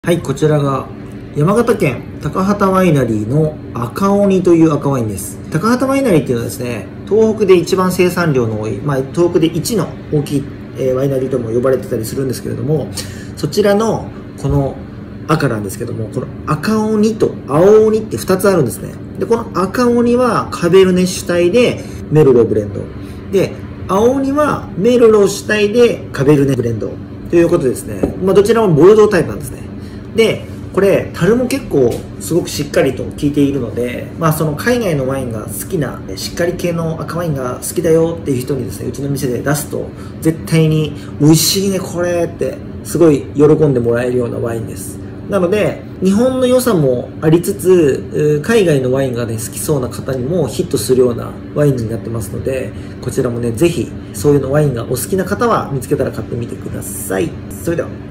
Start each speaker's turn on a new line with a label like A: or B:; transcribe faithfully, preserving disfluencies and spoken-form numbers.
A: はい、こちらが山形県高畑ワイナリーの赤鬼という赤ワインです。高畑ワイナリーっていうのはですね、東北で一番生産量の多い、まあ、東北で一の大きい、えー、ワイナリーとも呼ばれてたりするんですけれども、そちらのこの赤なんですけども、この赤鬼と青鬼ってふたつあるんですね。で、この赤鬼はカベルネ主体でメルローブレンド。で、青鬼はメルロー主体でカベルネブレンド。ということですね。まあ、どちらもボルドータイプなんですね。で、これ、樽も結構すごくしっかりと効いているので、まあその海外のワインが好きな、しっかり系の赤ワインが好きだよっていう人にですね、うちの店で出すと、絶対に美味しいねこれって、すごい喜んでもらえるようなワインです。なので、日本の良さもありつつ、海外のワインがね、好きそうな方にもヒットするようなワインになってますので、こちらもね、ぜひ、そういうのワインがお好きな方は見つけたら買ってみてください。それでは。